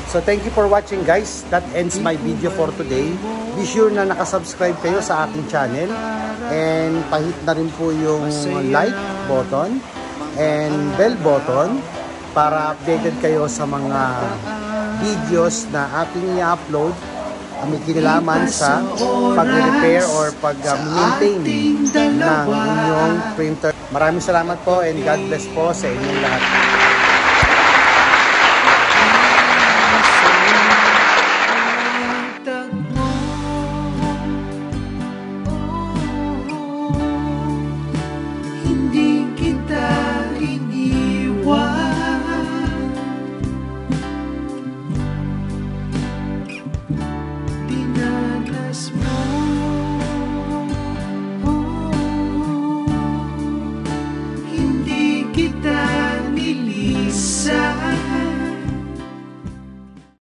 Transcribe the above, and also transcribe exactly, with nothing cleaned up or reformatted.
So thank you for watching guys. That ends my video for today. Be sure na nakasubscribe kayo sa aking channel. And pahit na rin po yung like button and bell button para updated kayo sa mga videos na aking i-upload. May kinalaman sa pag-repair or pag-maintain ng inyong printer. Maraming salamat po and God bless po sa inyong lahat.